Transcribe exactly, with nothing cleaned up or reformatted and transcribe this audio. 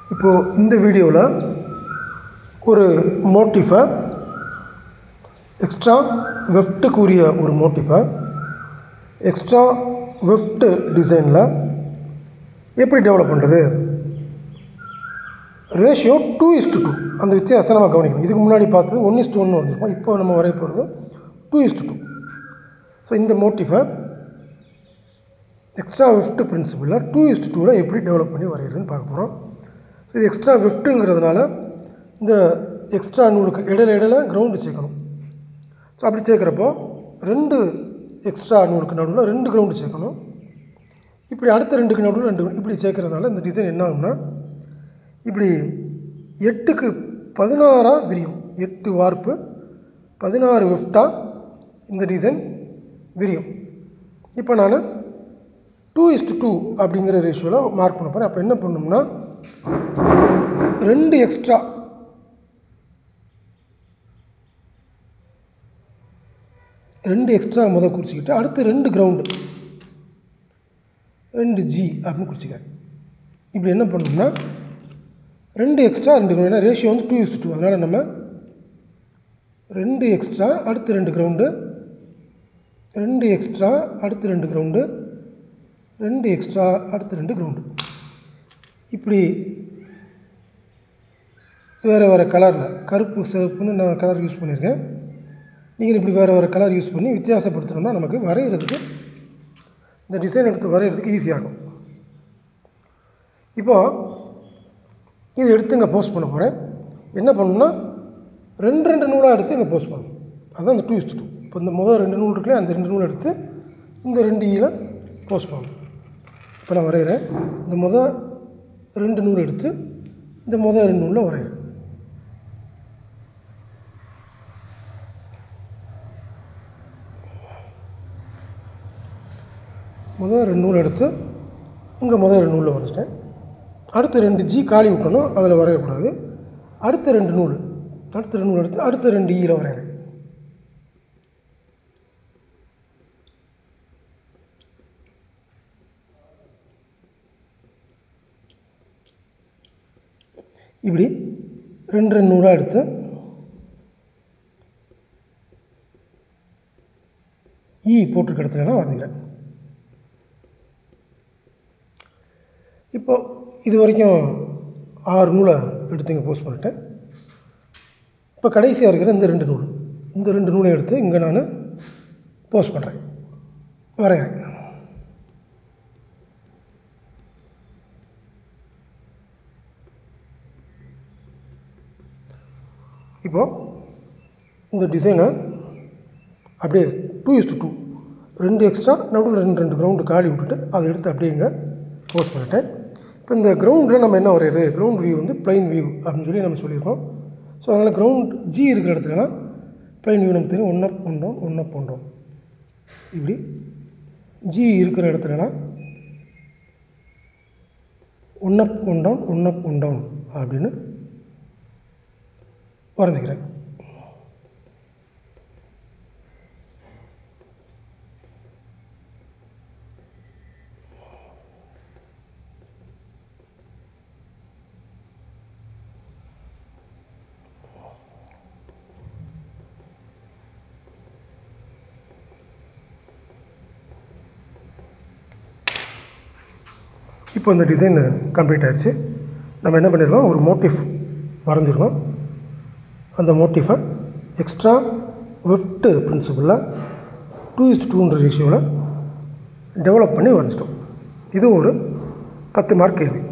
இப்போது இந்த வீடியோவில் ஒரு மோட்டிஃபை எக்ஸ்ட்ரா வெஃப்ட்டுக்குரிய ஒரு மோட்டிஃபை எக்ஸ்ட்ரா வெஃப்ட் டிசைனில் எப்படி டெவலப் பண்ணுறது, ரேஷியோ டூ இஸ்டு டூ அந்த வித்தியாசத்தை நம்ம கவனிக்கணும். இதுக்கு முன்னாடி பார்த்தது ஒன் இஸ்டு ஒன்று வந்திருக்கோம். இப்போ நம்ம வரைய போகிறது டூ இஸ்டு டூ. ஸோ இந்த மோட்டிஃபை எக்ஸ்ட்ரா வெஃப்ட் பிரின்சிபிளில் டூ இஸ்டு டூவில் எப்படி டெவலப் பண்ணி வரைகிறதுன்னு பார்க்க போகிறோம். ஸோ இது எக்ஸ்ட்ரா வெஃப்ட்டுங்கிறதுனால இந்த எக்ஸ்ட்ரா நூலுக்கு இடையில இடையில கிரவுண்டு சேர்க்கணும். ஸோ அப்படி சேர்க்குறப்போ ரெண்டு எக்ஸ்ட்ரா நூலுக்கு நடுவில் ரெண்டு கிரவுண்டு சேர்க்கணும். இப்படி அடுத்த ரெண்டுக்கு நடுவில் ரெண்டு இப்படி சேர்க்குறதுனால இந்த டிசைன் என்ன ஆகும்னா இப்படி எட்டுக்கு பதினாறாக விரியும். எட்டு வார்ப்பு பதினாறு வெஃப்டாக இந்த டிசைன் விரியும். இப்போ நான் டூ இஸ்டு டூ அப்படிங்கிற ரேஷியோவில் மார்க் பண்ண போகிறேன். அப்போ என்ன பண்ணணும்னா ரெண்டு எக்ஸ்ட்ரா ரெண்டு எக்ஸ்ட்ரா முதல் குறிச்சிக்கிட்டு அடுத்து ரெண்டு கிரவுண்டு ரெண்டு ஜி அப்படின்னு குறிச்சிக்கிறேன். இப்படி என்ன பண்ணணும்னா ரெண்டு எக்ஸ்ட்ரா ரெண்டு கிரவுண்டு, ஏன்னா ரேஷியோ வந்து டூ இஸ்டு டூ, அதனால் நம்ம ரெண்டு எக்ஸ்ட்ரா அடுத்து ரெண்டு கிரவுண்டு ரெண்டு எக்ஸ்ட்ரா அடுத்து ரெண்டு கிரவுண்டு ரெண்டு எக்ஸ்ட்ரா அடுத்து ரெண்டு கிரவுண்டு இப்படி வேறு வேறு கலரில் கருப்பு சிவப்புன்னு நான் கலர் யூஸ் பண்ணியிருக்கேன். நீங்கள் இப்படி வேறு வேறு கலர் யூஸ் பண்ணி வித்தியாசப்படுத்தணும்னா நமக்கு வரைகிறதுக்கு இந்த டிசைன் எடுத்து வரைகிறதுக்கு ஈஸியாகும். இப்போது இது எடுத்து இங்கே போஸ்ட் பண்ண போகிறேன். என்ன பண்ணணும்னா ரெண்டு ரெண்டு நூலாக எடுத்து இங்கே போஸ்ட் பண்ணணும். அதுதான் இந்த டூ இஸ்டு டூ. இப்போ இந்த முதல் ரெண்டு நூல் இருக்குல்லையே அந்த ரெண்டு நூல் எடுத்து இந்த ரெண்டு ஈல போஸ்ட் பண்ணணும். இப்போ நான் வரைகிறேன். இந்த முதல் ரெண்டு நூல் எடுத்து இந்த முதல் ரெண்டு நூலில் வரைகிறேன். முதல் ரெண்டு நூல் எடுத்து இங்கே முதல் ரெண்டு நூலில் வரைச்சிட்டேன். அடுத்த ரெண்டு ஜி காலி விட்டணும், அதில் வரையக்கூடாது. அடுத்த ரெண்டு நூல் அடுத்த ரெண்டு நூல் எடுத்து அடுத்த ரெண்டு ஈயில் வரைகிறேன். இப்படி ரெண்டு ரெண்டு நூலாக எடுத்து ஈ போட்டு கிடத்துலாம் வரைஞ்சிக்கிறேன். இப்போ இது வரைக்கும் ஆறு நூலை எடுத்து இங்கே போஸ்ட் பண்ணிட்டேன். இப்போ கடைசியாக இருக்கிற இந்த ரெண்டு நூல் இந்த ரெண்டு நூலை எடுத்து இங்கே நான் போஸ்ட் பண்ணுறேன், வரைகிறேன். இப்போது இந்த டிசைனை அப்படியே டூ இஸ்டு டூ ரெண்டு எக்ஸ்ட்ரா நடுவில் ரெண்டு ரெண்டு கிரவுண்டு காலி விட்டுட்டு அதை எடுத்து அப்படியே இங்கே போஸ்ட் பண்ணிட்டேன். இப்போ இந்த கிரவுண்டில் நம்ம என்ன வரைகிறது, கிரவுண்ட் வியூ வந்து பிளைன் வியூ அப்படின்னு சொல்லி நம்ம சொல்லியிருக்கோம். ஸோ அதனால் கிரவுண்ட் ஜி இருக்கிற இடத்துலலாம் பிளைன் வியூ நமக்கு தெரியும். One up one down one up one down இப்படி ஜி இருக்கிற இடத்துலலாம் one up one down one up one down அப்படின்னு வரைஞ்சிக்கிறேன். இப்போ இந்த டிசைன் கம்ப்ளீட் ஆகிடுச்சு. நம்ம என்ன பண்ணியிருக்கோம், ஒரு மோட்டிஃப் வரைஞ்சிருக்கோம். அந்த மோட்டிஃபை எக்ஸ்ட்ரா வெஃப்ட் பிரின்சிபிளில் டூ இஸ்டு டூன்ற ரேஷியோவில் டெவலப் பண்ணி வரைஞ்சிட்டோம். இது ஒரு பத்து மார்க் கேள்வி.